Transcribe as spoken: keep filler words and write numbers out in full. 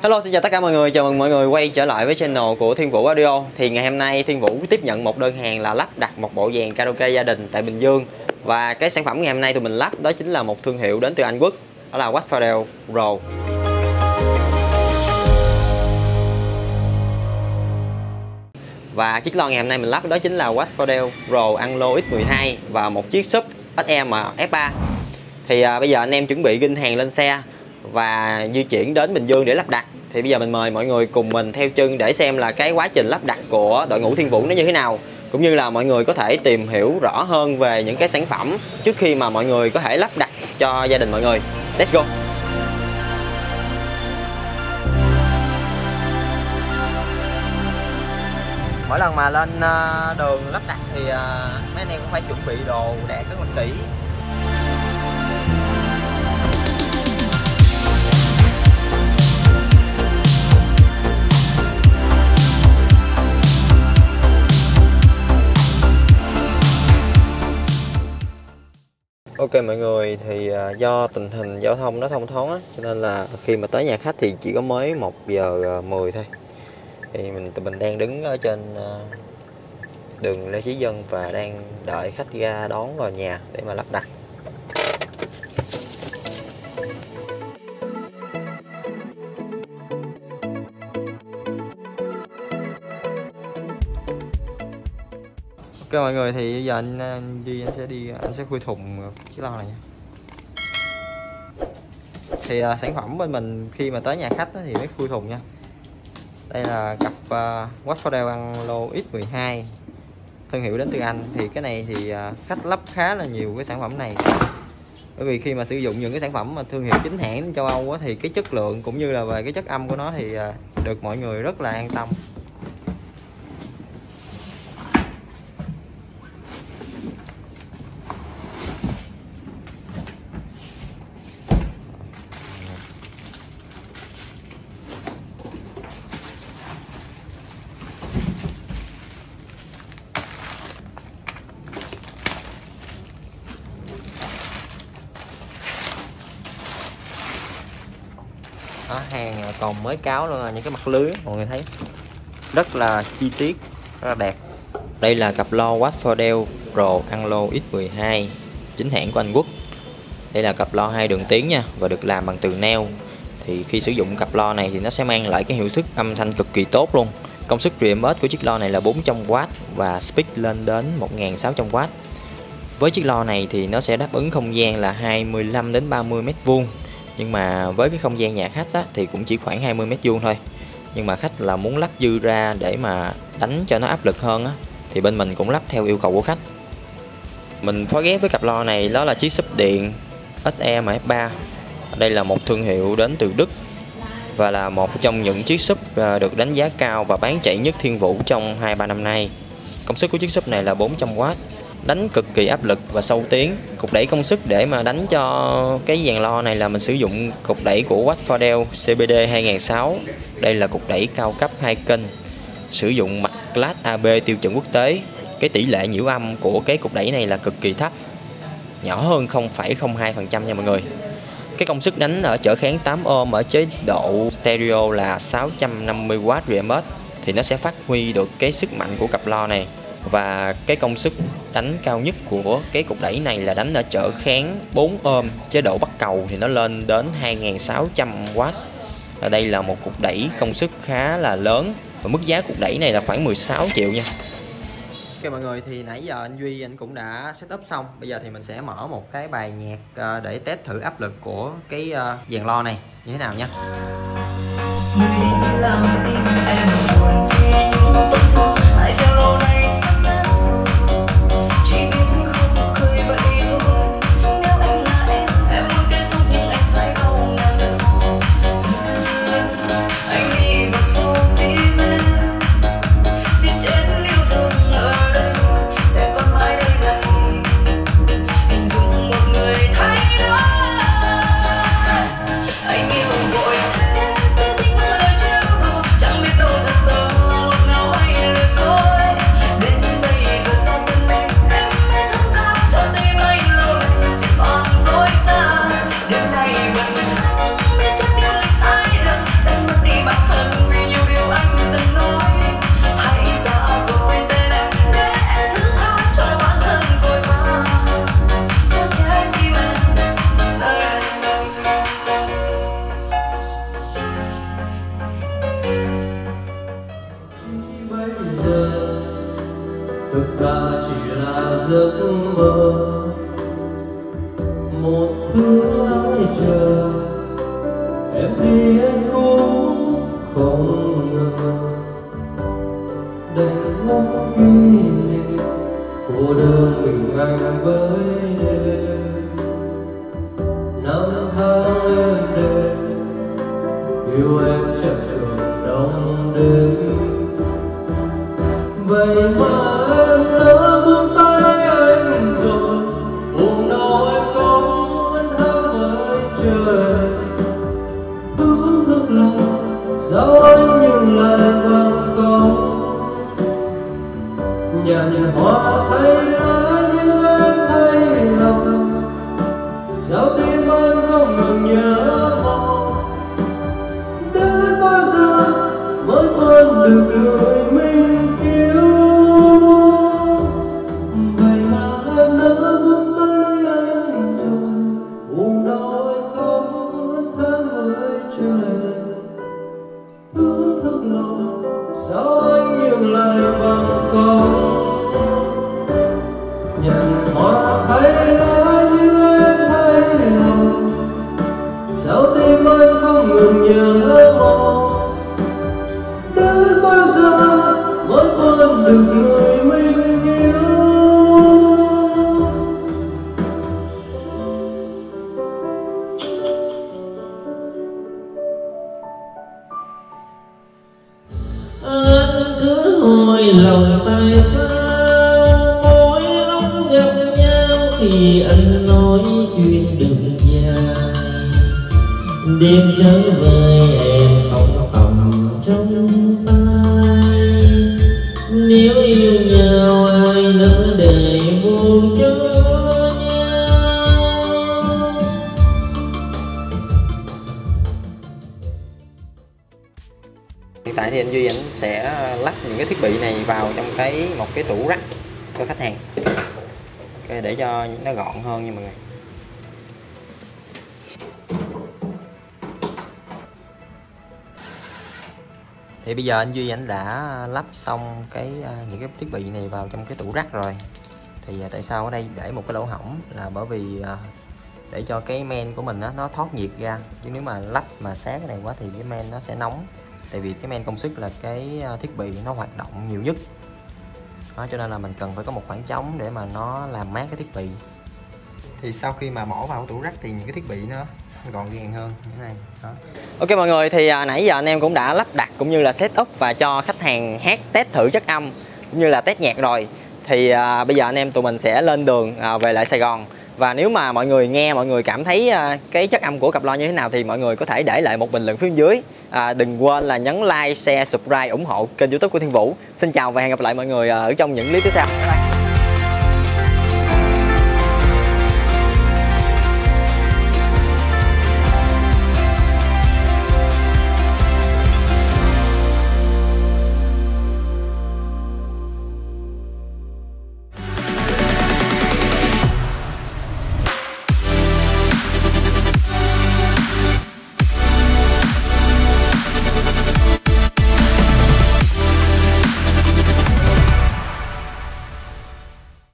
Hello, xin chào tất cả mọi người, chào mừng mọi người quay trở lại với channel của Thiên Vũ Audio. Thì ngày hôm nay Thiên Vũ tiếp nhận một đơn hàng là lắp đặt một bộ dàn karaoke gia đình tại Bình Dương. Và cái sản phẩm ngày hôm nay tụi mình lắp đó chính là một thương hiệu đến từ Anh Quốc, đó là Wattfordale Pro. Và chiếc loa ngày hôm nay mình lắp đó chính là Wattfordale Pro Anglo X mười hai và một chiếc sub ét em F ba. Thì à, bây giờ anh em chuẩn bị ginh hàng lên xe và di chuyển đến Bình Dương để lắp đặt. Thì bây giờ mình mời mọi người cùng mình theo chân để xem là cái quá trình lắp đặt của đội ngũ Thiên Vũ nó như thế nào, cũng như là mọi người có thể tìm hiểu rõ hơn về những cái sản phẩm trước khi mà mọi người có thể lắp đặt cho gia đình mọi người. Let's go. Mỗi lần mà lên đường lắp đặt thì mấy anh em cũng phải chuẩn bị đồ đạc rất là kỹ. Ok mọi người, thì do tình hình giao thông nó thông thoáng á, cho nên là khi mà tới nhà khách thì chỉ có mới một giờ mười thôi. Thì mình tụi mình đang đứng ở trên đường Lê Chí Dân và đang đợi khách ra đón vào nhà để mà lắp đặt. Ok mọi người, thì bây giờ anh, anh đi anh sẽ đi anh sẽ khui thùng chiếc loa này nha. Thì uh, sản phẩm bên mình khi mà tới nhà khách đó, thì mới khui thùng nha. Đây là cặp uh, Wattfordale Anglo X mười hai, thương hiệu đến từ Anh. Thì cái này thì uh, khách lắp khá là nhiều cái sản phẩm này, bởi vì khi mà sử dụng những cái sản phẩm mà thương hiệu chính hãng châu Âu á, thì cái chất lượng cũng như là về cái chất âm của nó thì uh, được mọi người rất là an tâm. Đó, hàng còn mới cáo luôn, là những cái mặt lưới mọi người thấy rất là chi tiết, rất là đẹp. Đây là cặp loa Wattfordale Pro Anglo X mười hai chính hãng của Anh Quốc. Đây là cặp loa hai đường tiếng nha, và được làm bằng từ neo. Thì khi sử dụng cặp loa này thì nó sẽ mang lại cái hiệu suất âm thanh cực kỳ tốt luôn. Công suất rờ em ét của chiếc loa này là bốn trăm oát và speak lên đến một nghìn sáu trăm oát. Với chiếc loa này thì nó sẽ đáp ứng không gian là hai mươi lăm đến ba mươi mét vuông. Nhưng mà với cái không gian nhà khách á, thì cũng chỉ khoảng hai mươi mét vuông thôi. Nhưng mà khách là muốn lắp dư ra để mà đánh cho nó áp lực hơn á, thì bên mình cũng lắp theo yêu cầu của khách. Mình phối ghép với cặp loa này đó là chiếc sub điện ét em F ba. Đây là một thương hiệu đến từ Đức và là một trong những chiếc sub được đánh giá cao và bán chạy nhất Thiên Vũ trong hai ba năm nay. Công suất của chiếc sub này là bốn trăm oát, đánh cực kỳ áp lực và sâu tiếng. Cục đẩy công suất để mà đánh cho cái dàn loa này là mình sử dụng cục đẩy của Wattfordale C B D hai nghìn sáu trăm. Đây là cục đẩy cao cấp hai kênh, sử dụng mạch class A B tiêu chuẩn quốc tế. Cái tỷ lệ nhiễu âm của cái cục đẩy này là cực kỳ thấp, nhỏ hơn không phẩy không hai phần trăm nha mọi người. Cái công suất đánh ở trở kháng tám ohm ở chế độ stereo là sáu trăm năm mươi oát rờ em ét, thì nó sẽ phát huy được cái sức mạnh của cặp loa này. Và cái công suất đánh cao nhất của cái cục đẩy này là đánh ở trở kháng bốn ohm, chế độ bắt cầu thì nó lên đến hai nghìn sáu trăm oát. Và đây là một cục đẩy công suất khá là lớn, và mức giá cục đẩy này là khoảng mười sáu triệu nha. Ok mọi người, thì nãy giờ anh Duy anh cũng đã setup xong. Bây giờ thì mình sẽ mở một cái bài nhạc để test thử áp lực của cái dàn loa này như thế nào nha. Chẳng em chẳng được đong đưa. Vậy mà em đã buông tay anh rồi, buồn đâu anh không anh thắm với trời. Ước ước lòng sao anh nhưng lại vàng câu, nhàn hoa thay lá như em thay lòng. Sao tim anh không ngừng nhớ mong, đến bao giờ mới quên được người mình yêu. Vậy mà em đã buông tay anh rồi, buồn đau anh không anh thắm với trời. Ước ước lòng sao anh nhưng lại vàng câu, nhàn hoa thay lá như em thay lòng. Sao tim anh không ngừng nhớ mong, đến bao giờ mới quên được người mình yêu. Anh cứ hỏi lòng tại sao mỗi lúc gặp nhau thì anh nói chuyện đường dài. Đêm trở về em không phòng trong tay, nếu yêu nhau ai nỡ để buồn cho nhau. Hiện tại thì anh Duy anh sẽ lắp những cái thiết bị này vào trong cái một cái tủ rack cho khách hàng, okay, để cho nó gọn hơn nha mọi người. Thì bây giờ anh Duy anh đã lắp xong cái những cái thiết bị này vào trong cái tủ rack rồi. Thì tại sao ở đây để một cái lỗ hổng là bởi vì để cho cái men của mình đó, nó thoát nhiệt ra, chứ nếu mà lắp mà sát cái này quá thì cái men nó sẽ nóng. Tại vì cái men công suất là cái thiết bị nó hoạt động nhiều nhất đó, cho nên là mình cần phải có một khoảng trống để mà nó làm mát cái thiết bị. Thì sau khi mà bỏ vào tủ rack thì những cái thiết bị nó gọn gàng hơn như thế này đó. Ok mọi người, thì à, nãy giờ anh em cũng đã lắp đặt cũng như là set up và cho khách hàng hát test thử chất âm cũng như là test nhạc rồi. Thì à, bây giờ anh em tụi mình sẽ lên đường à, về lại Sài Gòn. Và nếu mà mọi người nghe, mọi người cảm thấy à, cái chất âm của cặp loa như thế nào thì mọi người có thể để lại một bình luận phía bên dưới. à, Đừng quên là nhấn like, share, subscribe, ủng hộ kênh YouTube của Thiên Vũ. Xin chào và hẹn gặp lại mọi người ở trong những clip tiếp theo.